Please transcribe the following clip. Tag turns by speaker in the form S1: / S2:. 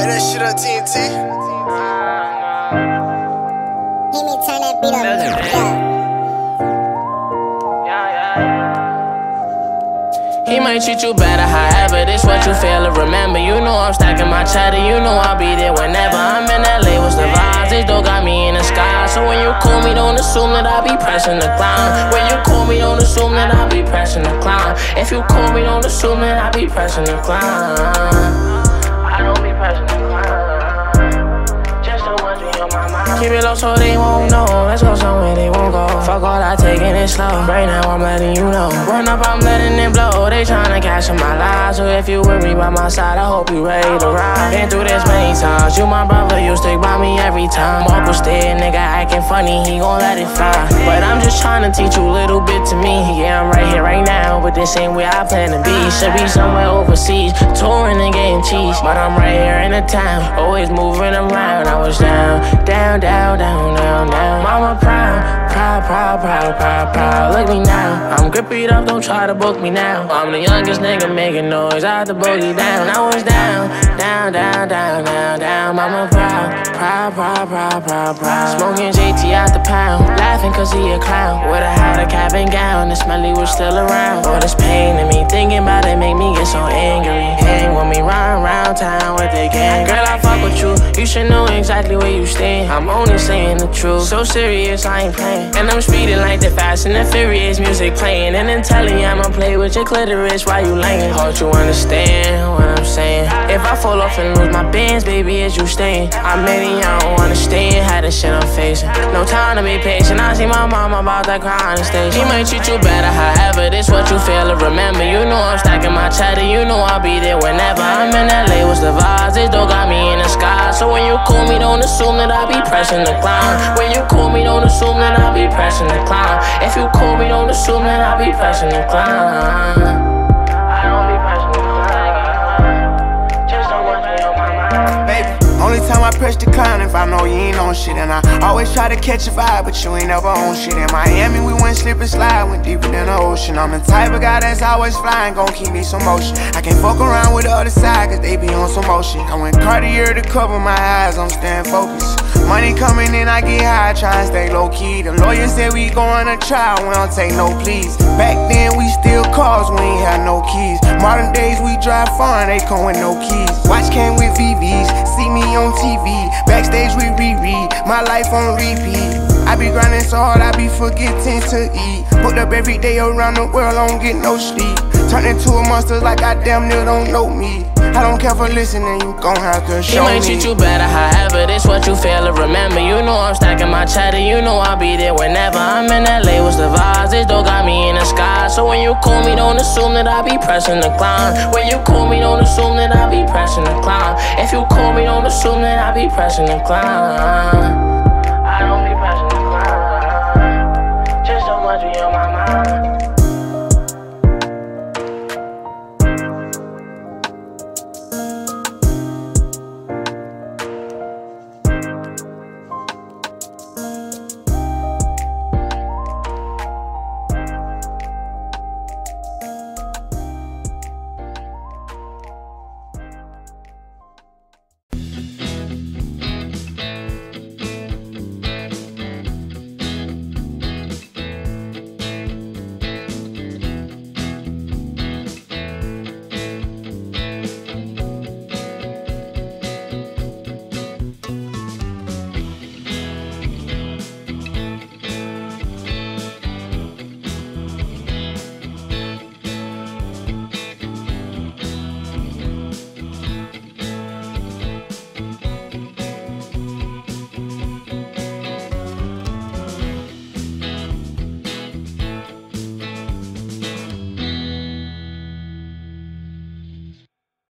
S1: that shit up, TNT.
S2: Hear me turn that beat up.
S3: He might treat you better, however, this what you feel to remember. You know I'm stacking my cheddar, you know I'll be there whenever. I'm in LA, what's the vibes? This dough got me in the sky. So when you call me, don't assume that I'll be pressing the climb. When you call me, don't assume that I'll be pressing the climb. If you call me, don't assume that I'll be pressing the climb. I don't be pressing the climb. Just so much be on my mind. Keep it low so they won't know. Let's go somewhere they won't go. Fuck all that, taking it slow. Right now I'm letting you know. Run up, I'm letting it blow. They tryna cash in my life. So if you with me by my side, I hope you ready to ride. Been through this many times. You my brother, you stick by me every time. Mark was there, nigga acting funny, he gon' let it fly. But I'm just tryna teach you a little bit to me. Yeah, I'm right here, right now, but this ain't where I plan to be. Should be somewhere overseas, touring and getting cheese. But I'm right here in the town, always moving around. I was down, down, down, down, down, down. Mama proud, proud, proud, proud, proud, proud. Look me now, I'm grippy up, don't try to book me now. I'm the youngest nigga making noise, I had to boogie down. I was down, down, down, down, down, down. Mama proud, proud, proud, proud, proud, proud. Smoking JT out the pound, laughing cause he a clown. Would've had a cap and gown, the smelly was still around. All this pain in me, thinking about it make me get so angry. Hang with me, run around town with the gang. Girl, I fuck with you, you should know exactly where you stand. I'm only saying the truth, so serious, I ain't playing. And I'm speeding like the Fast and the Furious, music playing. And then telling you I'ma play with your clitoris while you laying. Hope you understand what I'm saying. If I fall off and lose my bands, baby, is you staying? I'm many, I don't understand how this shit I'm facing. No time to be patient, I see my mama about that cry on the stage. He might treat you better, however, this what you feel to remember. You know I'm stacking my cheddar, you know I'll be there whenever. I'm in LA, what's the vibes? This dough got me in the sky. So when you call me, don't assume that I'll be pressing the climb. When you call me, don't assume that I'll be pressing the climb. If you call me, don't assume that I'll be pressing the climb. I don't be pressing the climb. Just don't want me on my mind.
S1: Baby, only time I press decline if I know you ain't on shit. And I always try to catch a vibe, but you ain't never on shit. In Miami, we went slip and slide, went deeper than the ocean. I'm the type of guy that's always flying, gon' keep me some motion. I can't fuck around with the other side, cause they be on some motion. I went Cartier to cover my eyes, I'm staying focused. Money coming in, I get high, try and stay low-key. The lawyer said we going to trial, we don't take no pleas. Back then, we steal cars, we ain't had no keys. Modern days, we drive foreign, they come with no keys. Watch came with VVs, see me on TV. Backstage, we reread, my life on repeat. I be grinding so hard, I be forgetting to eat. Put up every day around the world, I don't get no sleep. Turn into a monster like I damn near don't know me. I don't care for listening, you gon' have to show me.
S3: He might treat you better, however, this what you feel to remember. You know I'm stacking my cheddar, you know I'll be there whenever. I'm in LA, what's the vibes? This dough got me in the sky. So when you call me, don't assume that I'll be pressing the climb. When you call me, don't assume that I'll be pressing the climb. If you call me, don't assume that I'll be pressing the climb. I don't be pressing the climb.